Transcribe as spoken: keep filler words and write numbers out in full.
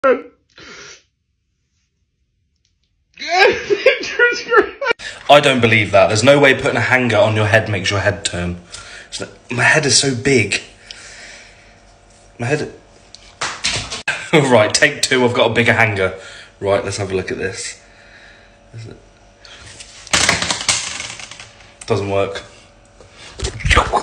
I don't believe that. There's no way putting a hanger on your head makes your head turn. My head is so big. My head... Right, take two. I've got a bigger hanger. Right, let's have a look at this. Doesn't work.